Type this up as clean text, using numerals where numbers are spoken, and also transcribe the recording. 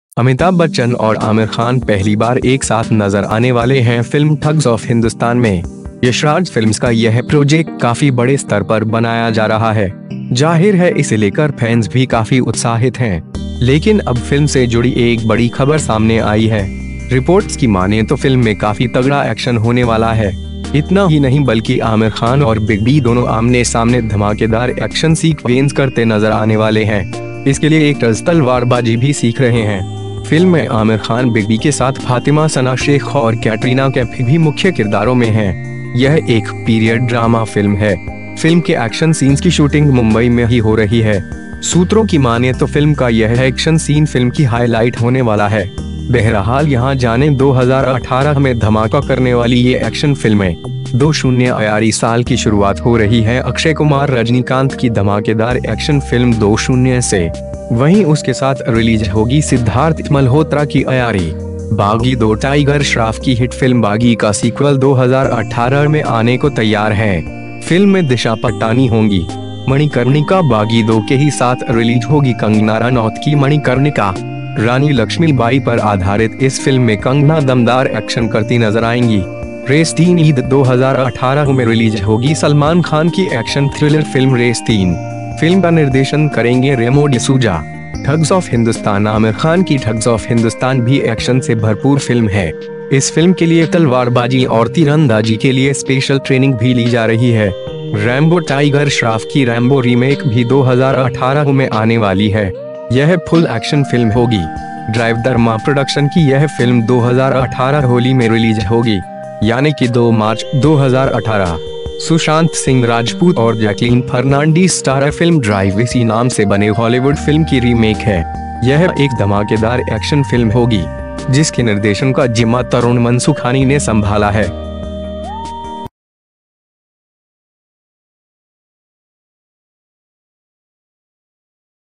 अमिताभ बच्चन और आमिर खान पहली बार एक साथ नजर आने वाले हैं फिल्म ठग्स ऑफ हिंदुस्तान में। यशराज फिल्म्स का यह प्रोजेक्ट काफी बड़े स्तर पर बनाया जा रहा है। जाहिर है इसे लेकर फैंस भी काफी उत्साहित हैं। लेकिन अब फिल्म से जुड़ी एक बड़ी खबर सामने आई है। रिपोर्ट्स की माने तो फिल्म में काफी तगड़ा एक्शन होने वाला है। इतना ही नहीं बल्कि आमिर खान और बिग बी दोनों आमने सामने धमाकेदार एक्शन सीक्वेंस करते नजर आने वाले हैं। इसके लिए एक्टर्स तलवारबाजी भी सीख रहे हैं। फिल्म में आमिर खान बिग बी के साथ फातिमा सना शेख और कैटरीना कैफ भी मुख्य किरदारों में हैं। यह एक पीरियड ड्रामा फिल्म है। फिल्म के एक्शन सीन्स की शूटिंग मुंबई में ही हो रही है। सूत्रों की माने तो फिल्म का यह एक्शन सीन फिल्म की हाईलाइट होने वाला है। बहरहाल यहाँ जाने 2018 में धमाका करने वाली ये एक्शन फिल्में 20 अयारी साल की शुरुआत हो रही है अक्षय कुमार रजनीकांत की धमाकेदार एक्शन फिल्म 20 से। वहीं उसके साथ रिलीज होगी सिद्धार्थ मल्होत्रा की अयारी बागी 2। टाइगर श्रॉफ की हिट फिल्म बागी का सीक्वल 2018 में आने को तैयार है। फिल्म में दिशा पटानी होंगी। मणिकर्णिका बागी 2 के ही साथ रिलीज होगी कंगना रनौत की मणिकर्णिका। रानी लक्ष्मीबाई पर आधारित इस फिल्म में कंगना दमदार एक्शन करती नजर आएंगी। रेस 3 ईद 2018 में रिलीज होगी सलमान खान की action thriller film Race 3। Film का निर्देशन करेंगे रेमो डिसूजा। ठग्स ऑफ हिंदुस्तान आमिर खान की ठग्स ऑफ हिंदुस्तान भी एक्शन से भरपूर फिल्म है। इस फिल्म के लिए तलवारबाजी और तीरंदाजी के लिए स्पेशल ट्रेनिंग भी ली जा रही है। रैम्बो टाइगर श्रॉफ की रैम्बो रीमेक भी 2018 में आने वाली है। यह फुल एक्शन फिल्म होगी। ड्राइव धर्मा प्रोडक्शन की यह फिल्म 2018 होली में रिलीज होगी, यानी कि 2 मार्च 2018। सुशांत सिंह राजपूत और Jacqueline Fernandez starrer film Drive इसी नाम से बने हॉलीवुड फिल्म की रीमेक है। यह एक धमाकेदार एक्शन फिल्म होगी जिसके निर्देशन का जिम्मा तरुण मनसुखानी ने संभाला है।